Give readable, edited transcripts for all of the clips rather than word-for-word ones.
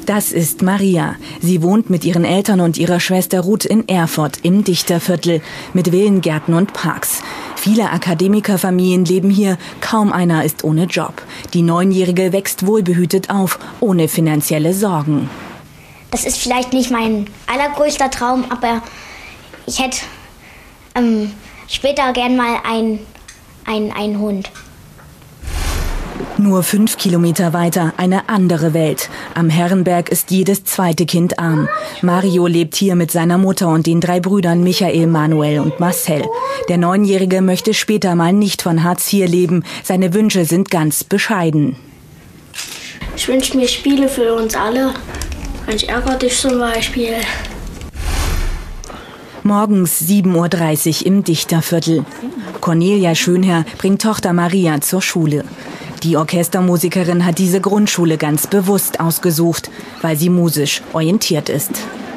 Das ist Maria. Sie wohnt mit ihren Eltern und ihrer Schwester Ruth in Erfurt im Dichterviertel mit Villengärten und Parks. Viele Akademikerfamilien leben hier, kaum einer ist ohne Job. Die 9-Jährige wächst wohlbehütet auf, ohne finanzielle Sorgen. Das ist vielleicht nicht mein allergrößter Traum, aber ich hätte später gern mal einen Hund. Nur 5 Kilometer weiter eine andere Welt. Am Herrenberg ist jedes zweite Kind arm. Mario lebt hier mit seiner Mutter und den 3 Brüdern Michael, Manuel und Marcel. Der 9-Jährige möchte später mal nicht von Hartz IV leben. Seine Wünsche sind ganz bescheiden. Ich wünsche mir Spiele für uns alle. Ich ärgere dich zum Beispiel. Morgens 7:30 Uhr im Dichterviertel. Cornelia Schönherr bringt Tochter Maria zur Schule. Die Orchestermusikerin hat diese Grundschule ganz bewusst ausgesucht, weil sie musisch orientiert ist.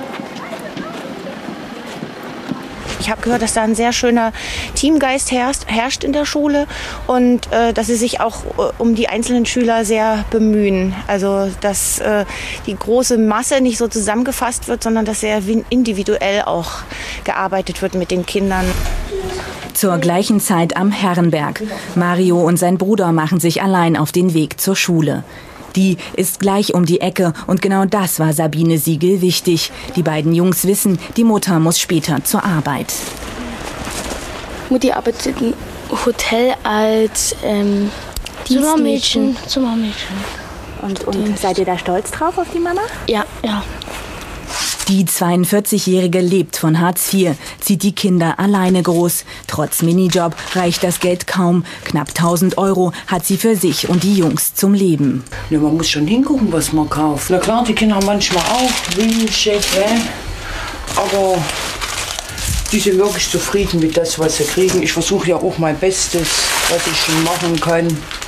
Ich habe gehört, dass da ein sehr schöner Teamgeist herrscht in der Schule und dass sie sich auch um die einzelnen Schüler sehr bemühen. Also dass die große Masse nicht so zusammengefasst wird, sondern dass sehr individuell auch gearbeitet wird mit den Kindern. Zur gleichen Zeit am Herrenberg. Mario und sein Bruder machen sich allein auf den Weg zur Schule. Die ist gleich um die Ecke und genau das war Sabine Siegel wichtig. Die beiden Jungs wissen, die Mutter muss später zur Arbeit. Mutti arbeitet im Hotel als Zimmermädchen. Und seid ihr da stolz drauf auf die Mama? Ja. Die 42-Jährige lebt von Hartz IV, zieht die Kinder alleine groß. Trotz Minijob reicht das Geld kaum. Knapp 1.000 € hat sie für sich und die Jungs zum Leben. Ja, man muss schon hingucken, was man kauft. Na klar, die Kinder haben manchmal auch Wünsche, aber die sind wirklich zufrieden mit das, was sie kriegen. Ich versuche ja auch mein Bestes, was ich schon machen kann.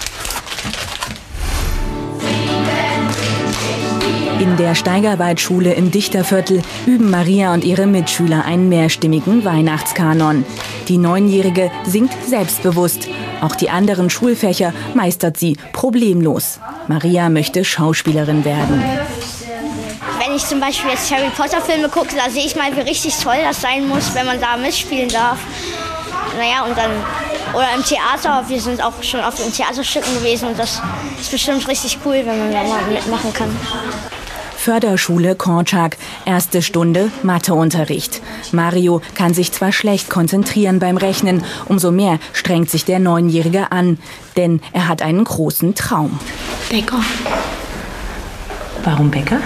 In der Steigerwaldschule im Dichterviertel üben Maria und ihre Mitschüler einen mehrstimmigen Weihnachtskanon. Die 9-Jährige singt selbstbewusst. Auch die anderen Schulfächer meistert sie problemlos. Maria möchte Schauspielerin werden. Wenn ich zum Beispiel jetzt Harry Potter Filme gucke, da sehe ich mal, wie richtig toll das sein muss, wenn man da mitspielen darf. Naja, und dann, oder im Theater, wir sind auch schon auf den Theaterstücken gewesen und das ist bestimmt richtig cool, wenn man da mal mitmachen kann. Förderschule Korczak, 1. Stunde Matheunterricht. Mario kann sich zwar schlecht konzentrieren beim Rechnen, umso mehr strengt sich der 9-Jährige an, denn er hat einen großen Traum. Bäcker. Warum Bäcker?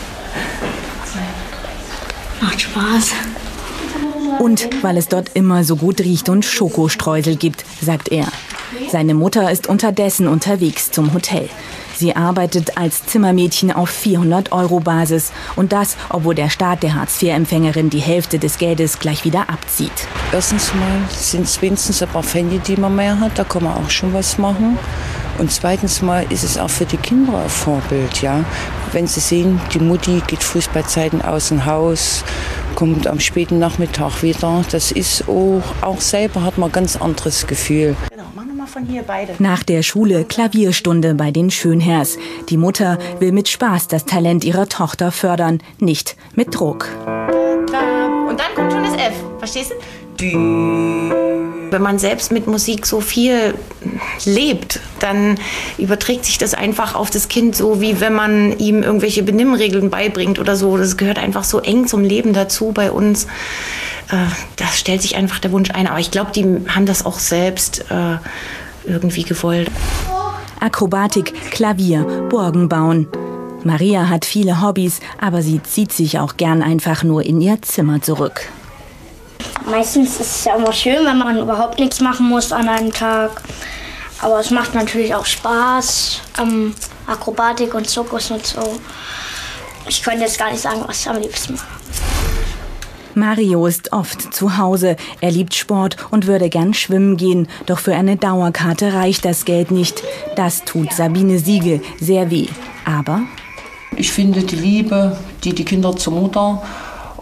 Macht Spaß. Und weil es dort immer so gut riecht und Schokostreusel gibt, sagt er. Seine Mutter ist unterdessen unterwegs zum Hotel. Sie arbeitet als Zimmermädchen auf 400 € Basis. Und das, obwohl der Staat der Hartz-IV-Empfängerin die Hälfte des Geldes gleich wieder abzieht. Erstens mal sind es wenigstens ein paar Pfennige, die man mehr hat. Da kann man auch schon was machen. Und zweitens mal ist es auch für die Kinder ein Vorbild. Ja? Wenn sie sehen, die Mutti geht Fußballzeiten aus dem Haus, kommt am späten Nachmittag wieder. Das ist auch selber hat man ein ganz anderes Gefühl. Von hier beide. Nach der Schule Klavierstunde bei den Schönherrs. Die Mutter will mit Spaß das Talent ihrer Tochter fördern, nicht mit Druck. Und dann kommt schon das F, verstehst du? Wenn man selbst mit Musik so viel lebt, dann überträgt sich das einfach auf das Kind so, wie wenn man ihm irgendwelche Benimmregeln beibringt oder so. Das gehört einfach so eng zum Leben dazu bei uns. Da stellt sich einfach der Wunsch ein. Aber ich glaube, die haben das auch selbst irgendwie gewollt. Akrobatik, Klavier, Burgen bauen. Maria hat viele Hobbys, aber sie zieht sich auch gern einfach nur in ihr Zimmer zurück. Meistens ist es ja immer schön, wenn man überhaupt nichts machen muss an einem Tag. Aber es macht natürlich auch Spaß. Akrobatik und Zirkus und so. Ich könnte jetzt gar nicht sagen, was ich am liebsten mache. Mario ist oft zu Hause. Er liebt Sport und würde gern schwimmen gehen. Doch für eine Dauerkarte reicht das Geld nicht. Das tut Sabine Siegel sehr weh. Aber ich finde die Liebe, die Kinder zur Mutter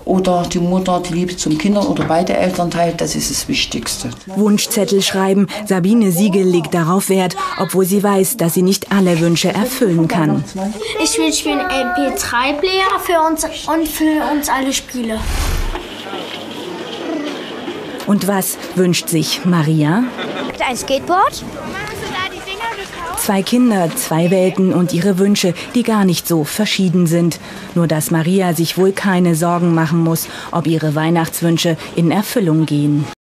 oder die Mutter die Liebe zum Kindern oder beide Elternteile, das ist das Wichtigste. Wunschzettel schreiben. Sabine Siegel legt darauf Wert, obwohl sie weiß, dass sie nicht alle Wünsche erfüllen kann. Ich wünsche mir einen MP3-Player für uns und für uns alle Spiele. Und was wünscht sich Maria? Ein Skateboard. 2 Kinder, 2 Welten und ihre Wünsche, die gar nicht so verschieden sind. Nur dass Maria sich wohl keine Sorgen machen muss, ob ihre Weihnachtswünsche in Erfüllung gehen.